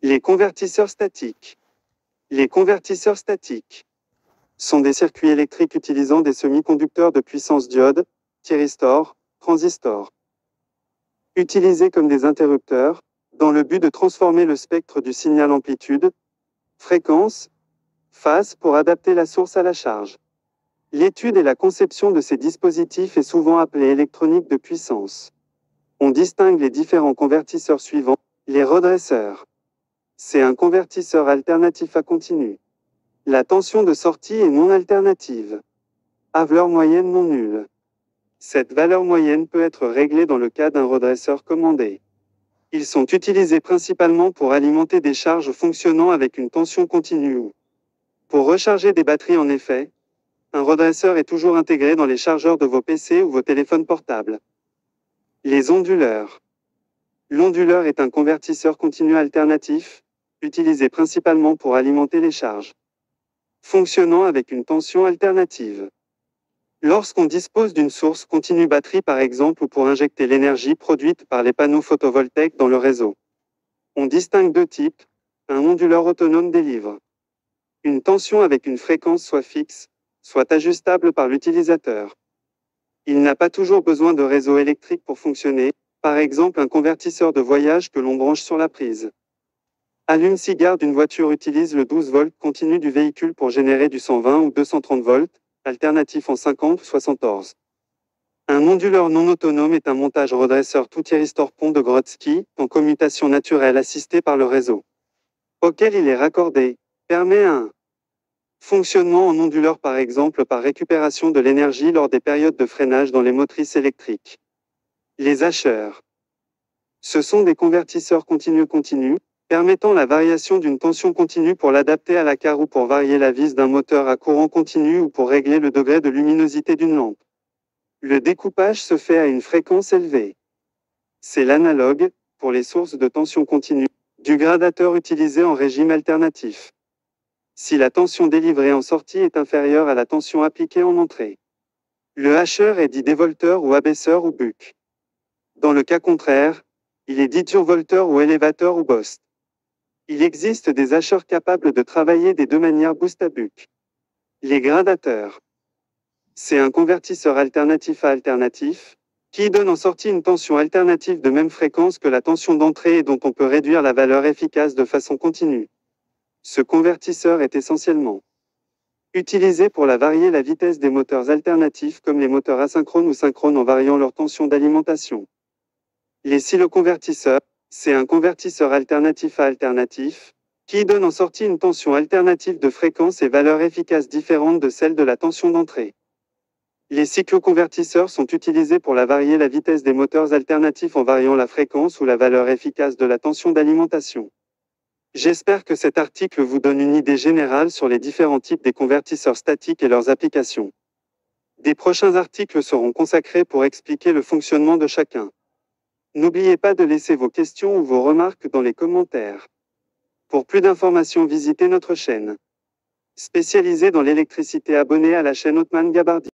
Les convertisseurs statiques. Les convertisseurs statiques sont des circuits électriques utilisant des semi-conducteurs de puissance diode, thyristors, transistors. Utilisés comme des interrupteurs, dans le but de transformer le spectre du signal amplitude, fréquence, phase pour adapter la source à la charge. L'étude et la conception de ces dispositifs est souvent appelée électronique de puissance. On distingue les différents convertisseurs suivants. Les redresseurs. C'est un convertisseur alternatif à continu. La tension de sortie est non alternative. Valeur moyenne non nulle. Cette valeur moyenne peut être réglée dans le cas d'un redresseur commandé. Ils sont utilisés principalement pour alimenter des charges fonctionnant avec une tension continue ou pour recharger des batteries en effet. Un redresseur est toujours intégré dans les chargeurs de vos PC ou vos téléphones portables. Les onduleurs. L'onduleur est un convertisseur continu alternatif, utilisé principalement pour alimenter les charges, fonctionnant avec une tension alternative. Lorsqu'on dispose d'une source continue batterie par exemple ou pour injecter l'énergie produite par les panneaux photovoltaïques dans le réseau. On distingue deux types. Un onduleur autonome délivre une tension avec une fréquence soit fixe, soit ajustable par l'utilisateur. Il n'a pas toujours besoin de réseau électrique pour fonctionner, par exemple un convertisseur de voyage que l'on branche sur la prise. Allume-cigare d'une voiture utilise le 12 volts continu du véhicule pour générer du 120 ou 230 volts, alternatif en 50 ou 74. Un onduleur non autonome est un montage redresseur tout thyristor pont de Grodzki, en commutation naturelle assisté par le réseau, auquel il est raccordé, permet un fonctionnement en onduleur par exemple par récupération de l'énergie lors des périodes de freinage dans les motrices électriques. Les hacheurs. Ce sont des convertisseurs continus, permettant la variation d'une tension continue pour l'adapter à la carre ou pour varier la vis d'un moteur à courant continu ou pour régler le degré de luminosité d'une lampe. Le découpage se fait à une fréquence élevée. C'est l'analogue, pour les sources de tension continue, du gradateur utilisé en régime alternatif. Si la tension délivrée en sortie est inférieure à la tension appliquée en entrée. Le hacheur est dit dévolteur ou abaisseur ou buck. Dans le cas contraire, il est dit survolteur ou élévateur ou bost. Il existe des hacheurs capables de travailler des deux manières boost à buck. Les gradateurs. C'est un convertisseur alternatif à alternatif, qui donne en sortie une tension alternative de même fréquence que la tension d'entrée et dont on peut réduire la valeur efficace de façon continue. Ce convertisseur est essentiellement utilisé pour varier la vitesse des moteurs alternatifs comme les moteurs asynchrones ou synchrones en variant leur tension d'alimentation. Les siloconvertisseurs, c'est un convertisseur alternatif à alternatif, qui donne en sortie une tension alternative de fréquence et valeur efficace différente de celle de la tension d'entrée. Les cycloconvertisseurs sont utilisés pour varier la vitesse des moteurs alternatifs en variant la fréquence ou la valeur efficace de la tension d'alimentation. J'espère que cet article vous donne une idée générale sur les différents types des convertisseurs statiques et leurs applications. Des prochains articles seront consacrés pour expliquer le fonctionnement de chacun. N'oubliez pas de laisser vos questions ou vos remarques dans les commentaires. Pour plus d'informations, visitez notre chaîne spécialisée dans l'électricité. Abonnez à la chaîne Othman Gabardi.